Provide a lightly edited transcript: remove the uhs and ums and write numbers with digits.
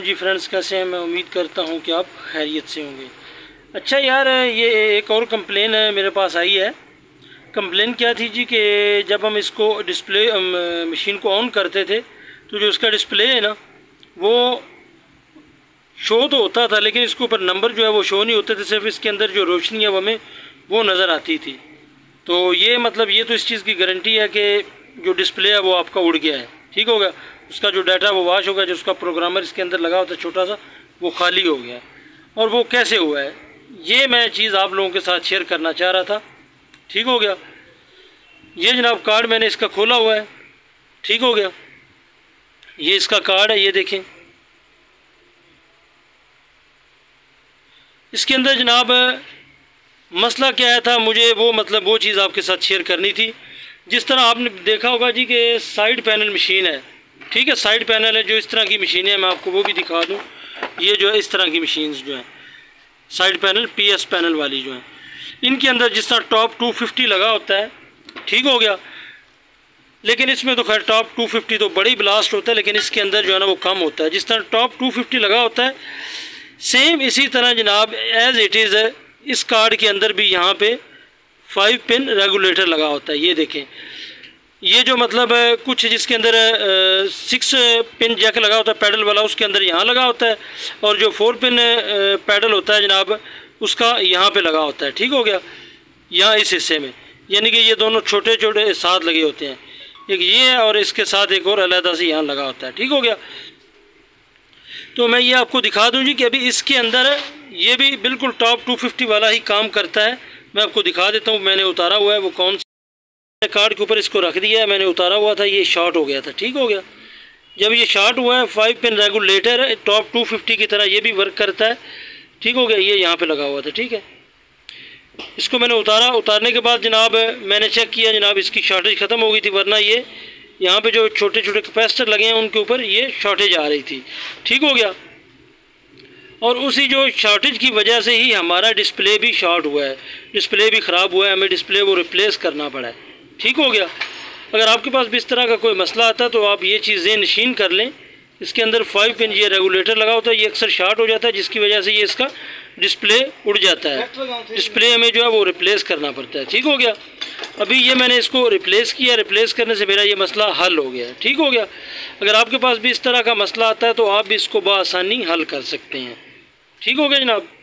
जी friends, कैसे हैं? मैं उम्मीद करता हूं कि आप खैरियत से होंगे। अच्छा यार, ये एक और कंप्लेन मेरे पास आई है। कंप्लेन क्या थी जी कि जब हम इसको डिस्प्ले मशीन को ऑन करते थे तो जो इसका डिस्प्ले है ना, वो शो तो होता था, लेकिन इसके ऊपर नंबर जो है वो शो नहीं होते थे। सिर्फ इसके अंदर जो रोशनी है वो हमें वो नज़र आती थी। तो ये मतलब ये तो इस चीज़ की गारंटी है कि जो डिस्प्ले है वो आपका उड़ गया है। ठीक हो गया, उसका जो डाटा वो वाश हो गया, जो उसका प्रोग्रामर इसके अंदर लगा होता है छोटा सा, वो खाली हो गया है। और वो कैसे हुआ है, ये मैं चीज़ आप लोगों के साथ शेयर करना चाह रहा था। ठीक हो गया, ये जनाब कार्ड मैंने इसका खोला हुआ है। ठीक हो गया, ये इसका कार्ड है, ये देखें। इसके अंदर जनाब मसला क्या था, मुझे वो मतलब वो चीज़ आपके साथ शेयर करनी थी। जिस तरह आपने देखा होगा जी कि साइड पैनल मशीन है। ठीक है, साइड पैनल है, जो इस तरह की मशीन है, मैं आपको वो भी दिखा दूं। ये जो है इस तरह की मशीन्स जो हैं साइड पैनल पीएस पैनल वाली जो हैं, इनके अंदर जिस तरह टॉप 250 लगा होता है। ठीक हो गया, लेकिन इसमें तो खैर टॉप 250 तो बड़ी ब्लास्ट होता है, लेकिन इसके अंदर जो है ना वो कम होता है। जिस तरह टॉप 250 लगा होता है, सेम इसी तरह जनाब एज इट इज़ है, इस कार्ड के अंदर भी यहाँ पे 5 पिन रेगुलेटर लगा होता है। ये देखें, ये जो मतलब कुछ जिसके अंदर 6 पिन जैक लगा होता है पैडल वाला, उसके अंदर यहाँ लगा होता है, और जो 4 पिन पैडल होता है जनाब, उसका यहाँ पे लगा होता है। ठीक हो गया, यहाँ इस हिस्से में, यानी कि ये दोनों छोटे छोटे साथ लगे होते हैं। एक ये है और इसके साथ एक और अलहदा से यहाँ लगा होता है। ठीक हो गया, तो मैं ये आपको दिखा दूँ जी कि अभी इसके अंदर ये भी बिल्कुल टॉप 250 वाला ही काम करता है। मैं आपको दिखा देता हूँ, मैंने उतारा हुआ है वो कौन सा कार्ड के ऊपर इसको रख दिया है, मैंने उतारा हुआ था, ये शॉर्ट हो गया था। ठीक हो गया, जब ये शॉर्ट हुआ है 5 पिन रेगुलेटर टॉप 250 की तरह ये भी वर्क करता है। ठीक हो गया, ये यहाँ पे लगा हुआ था। ठीक है, इसको मैंने उतारने के बाद जनाब मैंने चेक किया, जनाब इसकी शॉर्टेज ख़त्म हो गई थी, वरना ये यहाँ पे जो छोटे छोटे कैपेसिटर लगे हैं उनके ऊपर ये शॉर्टेज आ रही थी। ठीक हो गया, और उसी जो शॉर्टेज की वजह से ही हमारा डिस्प्ले भी शॉर्ट हुआ है, डिस्प्ले भी ख़राब हुआ है, हमें डिस्प्ले वो रिप्लेस करना पड़ा है। ठीक हो गया, अगर आपके पास भी इस तरह का कोई मसला आता है तो आप ये चीज़ें नशीन कर लें। इसके अंदर 5 पिन ये रेगुलेटर लगा होता है, ये अक्सर शॉर्ट हो जाता है, जिसकी वजह से ये इसका डिस्प्ले उड़ जाता है। डिस्प्ले हमें जो है वो रिप्लेस करना पड़ता है। ठीक हो गया, अभी ये मैंने इसको रिप्लेस किया, रिप्लेस करने से मेरा ये मसला हल हो गया। ठीक हो गया, अगर आपके पास भी इस तरह का मसला आता है तो आप भी इसको बआसानी हल कर सकते हैं। ठीक हो गया जनाब।